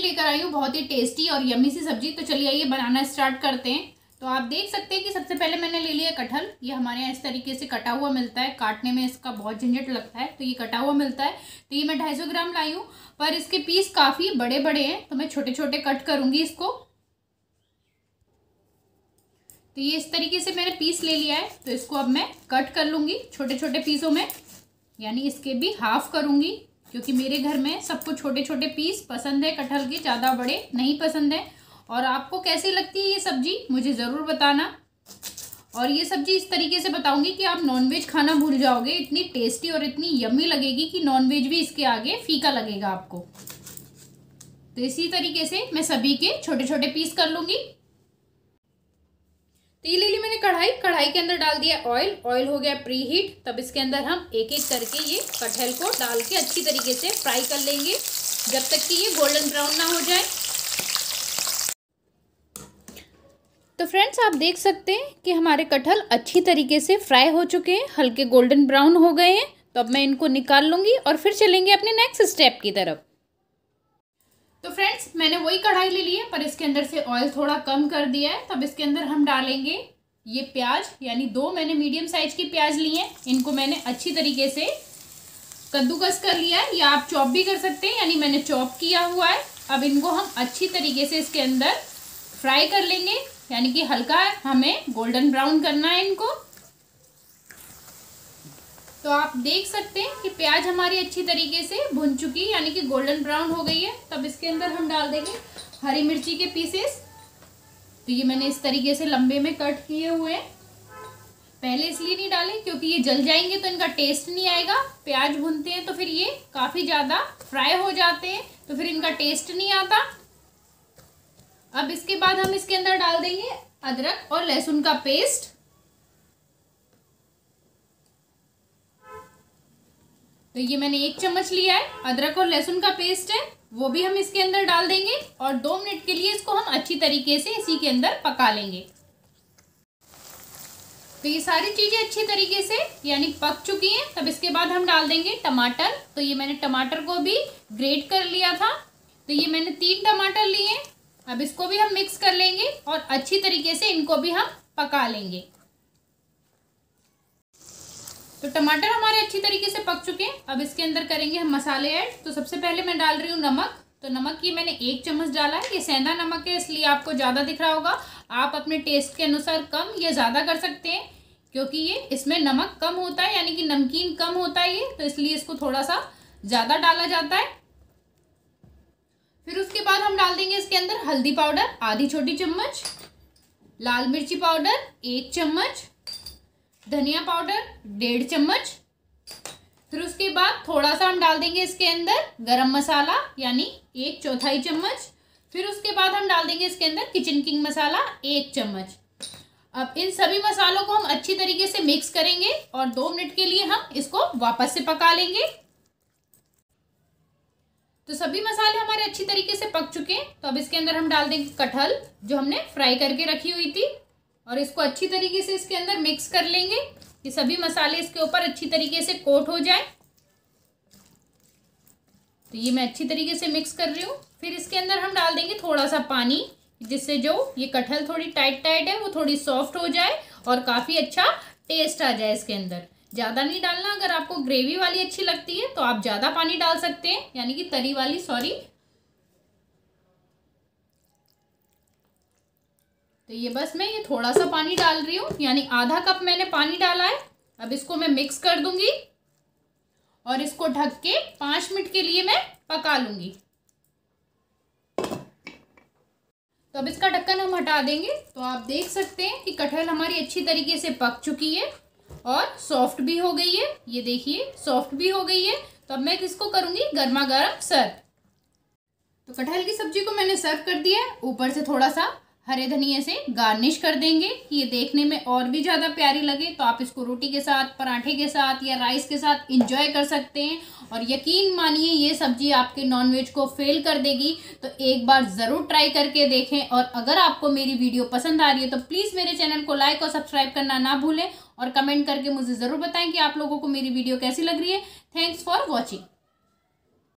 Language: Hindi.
लेकर आई हूँ बहुत ही टेस्टी और यम्मी सी सब्जी। तो चलिए आइए बनाना स्टार्ट करते हैं। तो आप देख सकते हैं कि सबसे पहले मैंने ले लिया कटहल। ये हमारे यहाँ इस तरीके से कटा हुआ मिलता है, काटने में इसका बहुत झंझट लगता है, तो ये कटा हुआ मिलता है। तो ये मैं 250 ग्राम लाई हूँ, पर इसके पीस काफ़ी बड़े बड़े हैं, तो मैं छोटे छोटे कट करूँगी इसको। तो ये इस तरीके से मैंने पीस ले लिया है, तो इसको अब मैं कट कर लूँगी छोटे छोटे पीसों में, यानी इसके भी हाफ करूँगी, क्योंकि मेरे घर में सबको छोटे छोटे पीस पसंद है कटहल के, ज़्यादा बड़े नहीं पसंद है। और आपको कैसी लगती है ये सब्जी मुझे ज़रूर बताना। और ये सब्जी इस तरीके से बताऊंगी कि आप नॉनवेज खाना भूल जाओगे, इतनी टेस्टी और इतनी यम्मी लगेगी कि नॉनवेज भी इसके आगे फीका लगेगा आपको। तो इसी तरीके से मैं सभी के छोटे छोटे पीस कर लूँगी। तो ये ले ली मैंने कढ़ाई, कढ़ाई के अंदर डाल दिया ऑयल, ऑयल हो गया प्री हीट। तब इसके अंदर हम एक एक करके ये कटहल को डाल के अच्छी तरीके से फ्राई कर लेंगे, जब तक कि ये गोल्डन ब्राउन ना हो जाए। तो फ्रेंड्स आप देख सकते हैं कि हमारे कटहल अच्छी तरीके से फ्राई हो चुके हैं, हल्के गोल्डन ब्राउन हो गए हैं। तो अब मैं इनको निकाल लूँगी और फिर चलेंगे अपने नेक्स्ट स्टेप की तरफ। तो फ्रेंड्स मैंने वही कढ़ाई ले ली है, पर इसके अंदर से ऑयल थोड़ा कम कर दिया है। तब इसके अंदर हम डालेंगे ये प्याज, यानी 2 मैंने मीडियम साइज की प्याज ली हैं। इनको मैंने अच्छी तरीके से कद्दूकस कर लिया है, या आप चॉप भी कर सकते हैं, यानी मैंने चॉप किया हुआ है। अब इनको हम अच्छी तरीके से इसके अंदर फ्राई कर लेंगे, यानी कि हल्का हमें गोल्डन ब्राउन करना है इनको। तो आप देख सकते हैं कि प्याज हमारी अच्छी तरीके से भुन चुकी है, यानी कि गोल्डन ब्राउन हो गई है। तब इसके अंदर हम डाल देंगे हरी मिर्ची के पीसेस। तो ये मैंने इस तरीके से लंबे में कट किए हुए हैं। पहले इसलिए नहीं डाले क्योंकि ये जल जाएंगे तो इनका टेस्ट नहीं आएगा। प्याज भुनते हैं तो फिर ये काफ़ी ज़्यादा फ्राई हो जाते हैं, तो फिर इनका टेस्ट नहीं आता। अब इसके बाद हम इसके अंदर डाल देंगे अदरक और लहसुन का पेस्ट। तो ये मैंने 1 चम्मच लिया है, अदरक और लहसुन का पेस्ट है, वो भी हम इसके अंदर डाल देंगे और 2 मिनट के लिए इसको हम अच्छी तरीके से इसी के अंदर पका लेंगे। तो ये सारी चीज़ें अच्छी तरीके से यानी पक चुकी हैं। तब इसके बाद हम डाल देंगे टमाटर। तो ये मैंने टमाटर को भी ग्रेट कर लिया था। तो ये मैंने 3 टमाटर लिए हैं। अब इसको भी हम मिक्स कर लेंगे और अच्छी तरीके से इनको भी हम पका लेंगे। तो टमाटर हमारे अच्छी तरीके से पक चुके हैं। अब इसके अंदर करेंगे हम मसाले ऐड। तो सबसे पहले मैं डाल रही हूँ नमक। तो नमक ये मैंने 1 चम्मच डाला है। ये सेंधा नमक है, इसलिए आपको ज़्यादा दिख रहा होगा। आप अपने टेस्ट के अनुसार कम या ज़्यादा कर सकते हैं, क्योंकि ये इसमें नमक कम होता है, यानी कि नमकीन कम होता है ये, तो इसलिए इसको थोड़ा सा ज़्यादा डाला जाता है। फिर उसके बाद हम डाल देंगे इसके अंदर हल्दी पाउडर आधी छोटी चम्मच, लाल मिर्ची पाउडर 1 चम्मच, धनिया पाउडर 1.5 चम्मच। फिर उसके बाद थोड़ा सा हम डाल देंगे इसके अंदर गरम मसाला, यानी 1/4 चम्मच। फिर उसके बाद हम डाल देंगे इसके अंदर किचन किंग मसाला 1 चम्मच। अब इन सभी मसालों को हम अच्छी तरीके से मिक्स करेंगे और 2 मिनट के लिए हम इसको वापस से पका लेंगे। तो सभी मसाले हमारे अच्छी तरीके से पक चुके हैं। तो अब इसके अंदर हम डाल देंगे कटहल जो हमने फ्राई करके रखी हुई थी, और इसको अच्छी तरीके से इसके अंदर मिक्स कर लेंगे कि सभी मसाले इसके ऊपर अच्छी तरीके से कोट हो जाए। तो ये मैं अच्छी तरीके से मिक्स कर रही हूँ। फिर इसके अंदर हम डाल देंगे थोड़ा सा पानी, जिससे जो ये कटहल थोड़ी टाइट टाइट है वो थोड़ी सॉफ्ट हो जाए और काफ़ी अच्छा टेस्ट आ जाए इसके अंदर। ज़्यादा नहीं डालना, अगर आपको ग्रेवी वाली अच्छी लगती है तो आप ज़्यादा पानी डाल सकते हैं, यानी कि तरी वाली, सॉरी। तो ये बस मैं ये थोड़ा सा पानी डाल रही हूँ, यानी आधा कप मैंने पानी डाला है। अब इसको मैं मिक्स कर दूंगी और इसको ढक के 5 मिनट के लिए मैं पका लूंगी। तो अब इसका ढक्कन हम हटा देंगे। तो आप देख सकते हैं कि कटहल हमारी अच्छी तरीके से पक चुकी है और सॉफ्ट भी हो गई है। ये देखिए सॉफ्ट भी हो गई है। तो अब मैं इसको करूँगी गर्मा गर्म सर्व। तो कटहल की सब्जी को मैंने सर्व कर दिया है। ऊपर से थोड़ा सा हरे धनिये से गार्निश कर देंगे कि ये देखने में और भी ज़्यादा प्यारी लगे। तो आप इसको रोटी के साथ, पराठे के साथ या राइस के साथ इंजॉय कर सकते हैं। और यकीन मानिए ये सब्जी आपके नॉनवेज को फेल कर देगी। तो एक बार ज़रूर ट्राई करके देखें। और अगर आपको मेरी वीडियो पसंद आ रही है तो प्लीज़ मेरे चैनल को लाइक और सब्सक्राइब करना ना भूलें, और कमेंट करके मुझे ज़रूर बताएं कि आप लोगों को मेरी वीडियो कैसी लग रही है। Thanks for watching.